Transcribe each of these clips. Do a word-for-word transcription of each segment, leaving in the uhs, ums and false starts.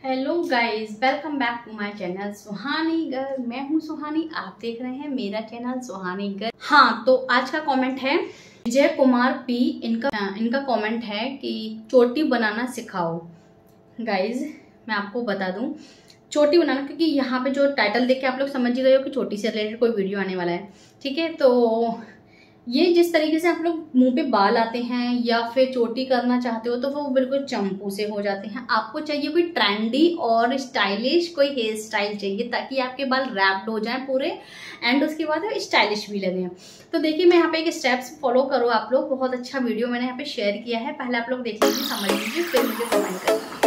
Hello guys, welcome back to my channel Suhani girl. मैं हूं सुहानी, आप देख रहे हैं मेरा चैनल सुहानी गर्ल। हाँ, तो आज का कमेंट है विजय कुमार पी। इनका इनका कमेंट है कि चोटी बनाना सिखाओ। गाइस, मैं आपको बता दूं चोटी बनाना, क्योंकि यहाँ पे जो टाइटल देख के आप लोग समझ गए हो कि चोटी से रिलेटेड कोई वीडियो आने वाला है। ठीक है, तो ये जिस तरीके से आप लोग मुंह पे बाल आते हैं या फिर चोटी करना चाहते हो तो वो बिल्कुल चंपू से हो जाते हैं। आपको चाहिए कोई ट्रेंडी और स्टाइलिश कोई हेयर स्टाइल चाहिए ताकि आपके बाल रैप्ड हो जाएं पूरे, एंड उसके बाद स्टाइलिश भी लगे। तो देखिए, मैं यहाँ पे एक स्टेप्स फॉलो करो आप लोग। बहुत अच्छा वीडियो मैंने यहाँ पे शेयर किया है, पहले आप लोग देख लीजिए, समझ लीजिए, फिर मुझे कमेंट करिए।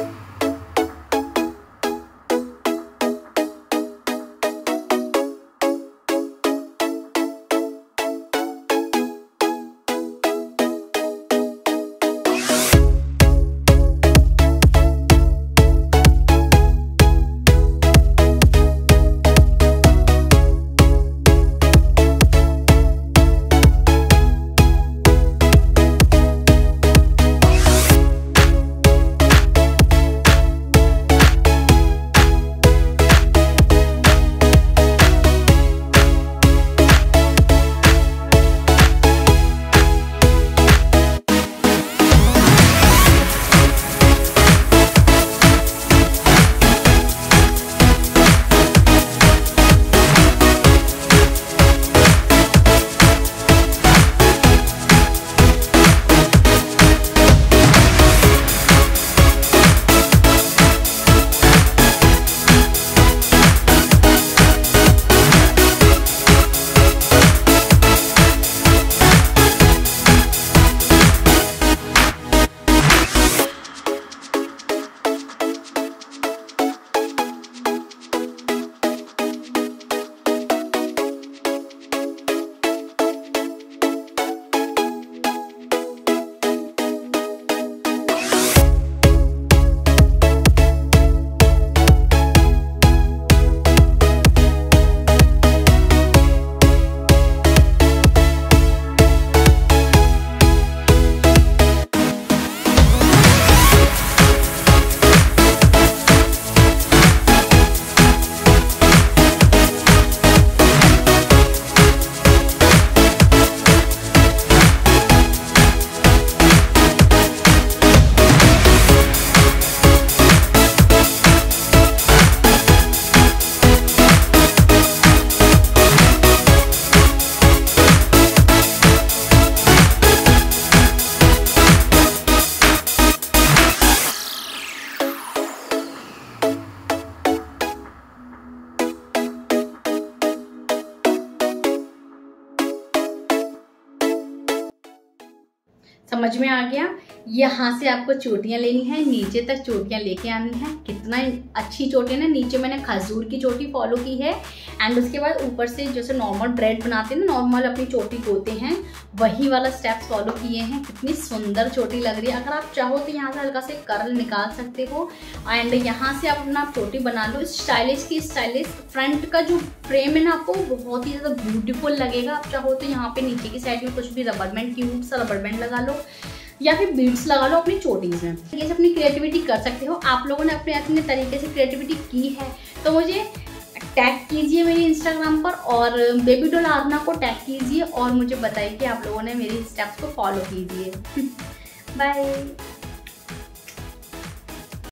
समझ में आ गया? यहाँ से आपको चोटियाँ लेनी है, नीचे तक चोटियाँ लेके आनी है। कितना अच्छी चोटी है ना। नीचे मैंने खजूर की चोटी फॉलो की है, एंड उसके बाद ऊपर से जैसे नॉर्मल ब्रेड बनाते हैं ना, नॉर्मल अपनी चोटी धोते हैं, वही वाला स्टेप्स फॉलो किए हैं। कितनी सुंदर चोटी लग रही है। अगर आप चाहो तो यहाँ से हल्का से कर्ल निकाल सकते हो, एंड यहाँ से आप अपना चोटी बना लो स्टाइलिश की स्टाइलिश। फ्रंट का जो फ्रेम है ना, आपको बहुत ही ज़्यादा ब्यूटीफुल लगेगा। आप चाहो तो यहाँ पे नीचे की साइड में कुछ भी रबर बैंड, क्यूट सा रबर बैंड लगा लो या फिर बीड्स लगा लो अपनी चोटीज में। ये अपनी क्रिएटिविटी कर सकते हो। आप लोगों ने अपने अपने तरीके से क्रिएटिविटी की है तो मुझे टैग कीजिए मेरे इंस्टाग्राम पर, और बेबी डॉल आरना को टैग कीजिए और मुझे बताइए कि आप लोगों ने मेरी स्टेप्स को फॉलो कीजिए। बाय।